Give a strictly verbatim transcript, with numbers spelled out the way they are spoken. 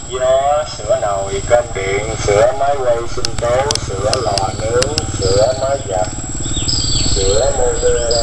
gió, sửa nồi cơm điện, sửa máy quay sinh tố, sửa lò nướng, sửa máy giặt, sửa motor